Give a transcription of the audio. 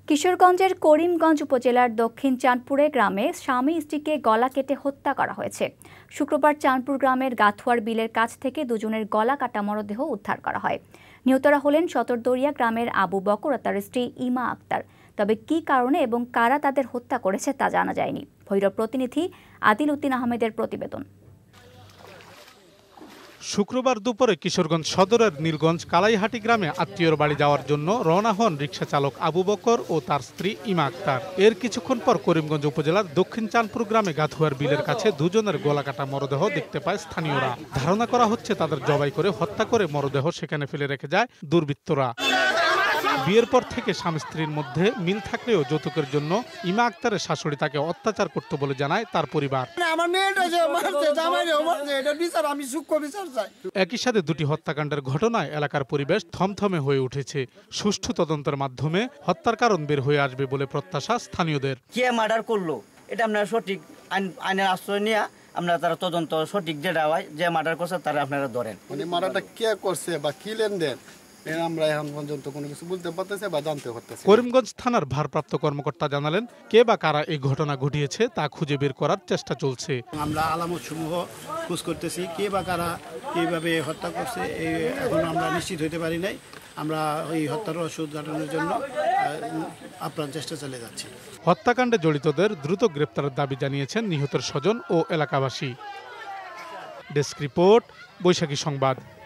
কিশোরগঞ্জের করিমগঞ্জ উপজেলার দক্ষিণ চাঁদপুরে গ্রামে স্বামী স্ত্রীকে গলা কেটে হত্যা করা হয়েছে। শুক্রবার চাঁদপুর গ্রামের গাথুয়ার বিলের কাছ থেকে দুজনের গলা কাটা মরদেহ উদ্ধার করা হয়। নিহতরা হলেন সতরদরিয়া গ্রামের আবু বকর ও তার স্ত্রী ইমা আক্তার। তবে কী কারণে এবং কারা তাদের হত্যা করেছে তা জানা যায়নি। ভৈরব প্রতিনিধি আদিল উদ্দিন আহমেদের প্রতিবেদন। শুক্রবার দুপুরে কিশোরগঞ্জ সদরের নীলগঞ্জ কালাইহাটি গ্রামে আত্মীয়র বাড়ি যাওয়ার জন্য রওনা হন রিকশা চালক আবু বকর ও তার স্ত্রী ইমা আক্তার। এর কিছুক্ষণ পর করিমগঞ্জ উপজেলার দক্ষিণ চাঁদপুর গ্রামে গাথুয়ার বিলের কাছে দুজনের গলাকাটা মরদেহ দেখতে পায় স্থানীয়রা। ধারণা করা হচ্ছে তাদের জবাই করে হত্যা করে মরদেহ সেখানে ফেলে রেখে যায় দুর্বৃত্তরা। বিয়ের পর থেকে স্বামী স্ত্রীর মধ্যে মিল থাকলেও যৌতুকের জন্য ইমা আক্তারের শাশুড়ি তাকে অত্যাচার করত বলে জানায় তার পরিবার। একই সাথে দুটি হত্যাকাণ্ডের ঘটনায় এলাকার পরিবেশ থমথমে হয়ে উঠেছে। সুষ্ঠু তদন্তের মাধ্যমে হত্যার কারণ বের হয়ে আসবে বলে প্রত্যাশা স্থানীয়দের। কে মার্ডার করলো এটা আপনারা সঠিক আইনের আশ্রয় নিয়ে আমরা তারা তদন্ত সঠিক যেটা হয় যে মার্ডার করছে তারা আপনারা ধরেন। মানে মার্ডারটা কে করছে বা কি লেনদেন আমরা এখন পর্যন্ত কোনো কিছু বলতে পারতেছি বা জানতে পারতেছি। করিমগঞ্জ থানার ভারপ্রাপ্ত কর্মকর্তা জানালেন, কে বা কারা এই ঘটনা ঘটিয়েছে তা খুঁজে বের করার চেষ্টা চলছে। আমরা আলামত সমূহ খোঁজ করতেছি, কে বা কারা কিভাবে হত্যা করছে এখন আমরা নিশ্চিত হতে পারি নাই। আমরা এই হত্যার রহস্য উদ্ঘাটনের জন্য আপ্রাণ চেষ্টা চালিয়ে যাচ্ছি। হত্যাকাণ্ডে জড়িতদের দ্রুত গ্রেপ্তারের দাবি জানিয়েছেন নিহতের স্বজন ও এলাকাবাসী। ডেস্ক রিপোর্ট, বৈশাখী সংবাদ।